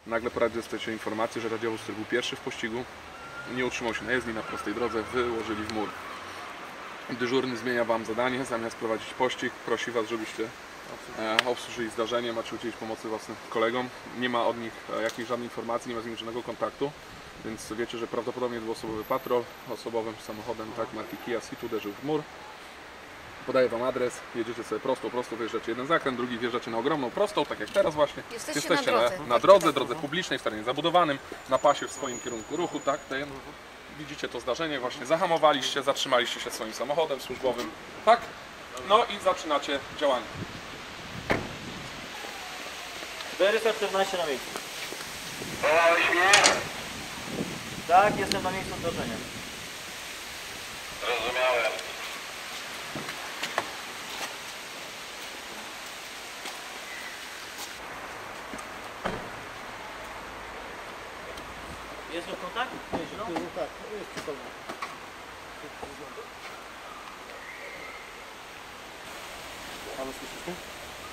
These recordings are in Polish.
Nagle po radzie dostajecie informację, że radiowóz, który był pierwszy w pościgu, nie utrzymał się na jezdni, na prostej drodze, wyłożyli w mur. Dyżurny zmienia Wam zadanie, zamiast prowadzić pościg, prosi Was, żebyście obsłużyli zdarzenie, macie udzielić pomocy własnym kolegom. Nie ma od nich jakiejś żadnej informacji, nie ma z nimi żadnego kontaktu, więc wiecie, że prawdopodobnie dwuosobowy patrol osobowym samochodem marki Kia Ceed uderzył w mur. Podaję Wam adres, jedziecie sobie prosto, wyjeżdżacie jeden zakręt, drugi wjeżdżacie na ogromną prostą, tak jak teraz właśnie. Jesteście na drodze publicznej, w terenie zabudowanym, na pasie w swoim kierunku ruchu, tak? Widzicie to zdarzenie, właśnie zahamowaliście, zatrzymaliście się swoim samochodem służbowym, tak? No i zaczynacie działanie. 414 na miejscu. Wołałeś mnie? Tak, jestem na miejscu zdarzenia. Zrozumiałem. Jest tu kontakt? No. Tak, jest przytomny. Ale słyszysz mnie?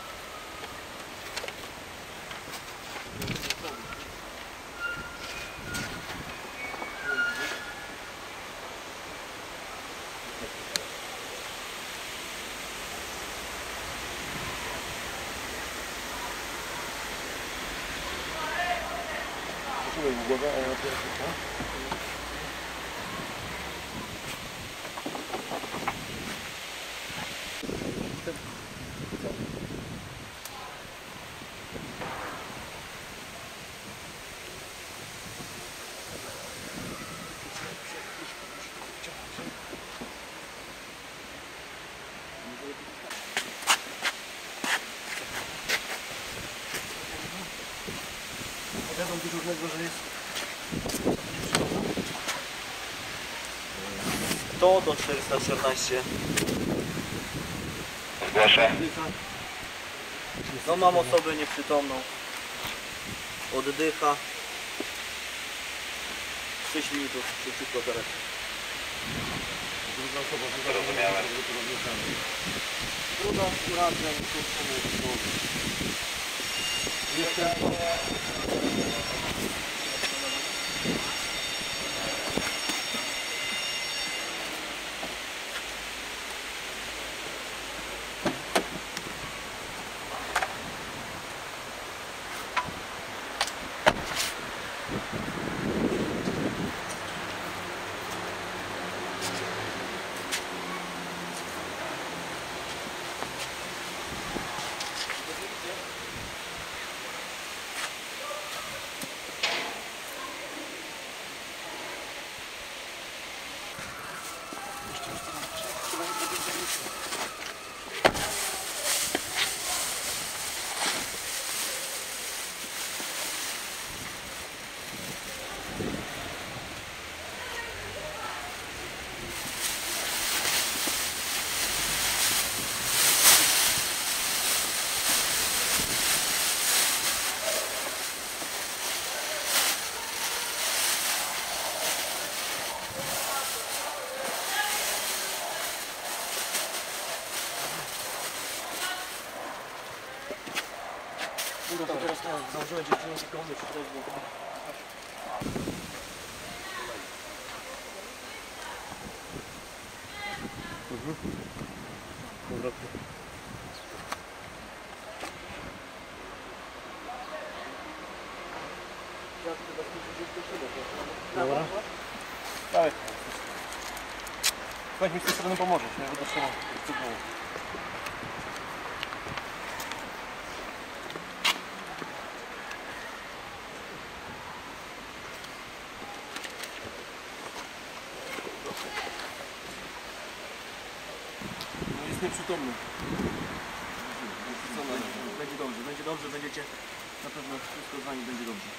Posłuchaj mu głowę, a ja otwieram. Powiadam dyżurnego, że jest 100 do 414. Zgłaszam. No mam osobę nieprzytomną. Oddycha. 6 minut szybciutko zaraz. Zrozumiałem. trudna urazem, teraz założyłem dziewczynę i komuś Dobra. Dawaj. Weź mi z tej strony pomożesz, nie? Bo to trzeba. Jest nieprzytomny. Będzie dobrze, będziecie na pewno wszystko z wami będzie dobrze.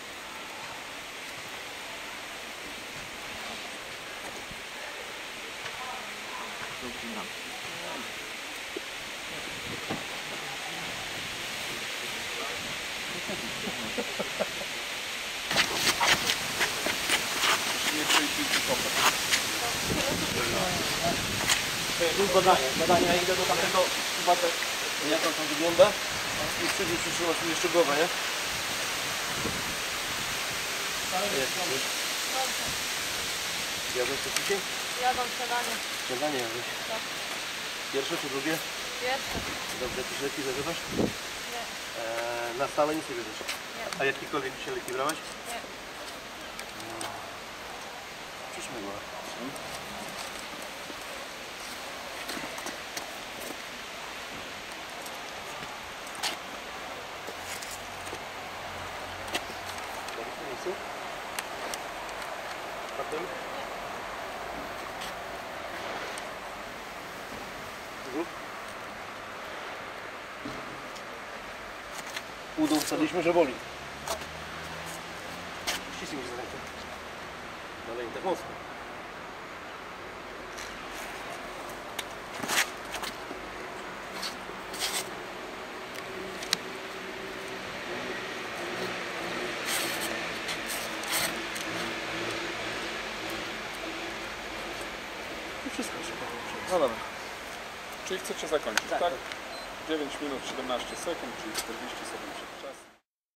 Tu badanie, ja idę do tamtego chyba tak, jak on tam wygląda i przyjdzie przyszło jeszcze głowę, nie? Jadłeś to dzisiaj? Jadam śniadanie. Śniadanie jadłeś. Tak. Pierwsze czy drugie? Pierwsze. Dobrze, jakieś leki zażywasz? Nie. Na stałe nic nie bierzesz? Nie. A jakiekolwiek dzisiaj leki brałeś? Nie. Przyszłego. Potem? Brzuch? Udowodniliśmy, że boli. Ścisnij mi za rękę. Ale nie tak mocno. I wszystko się powiem. No dobra. Czyli chcecie zakończyć, tak? 9 minut 17 sekund, czyli 40 sekund.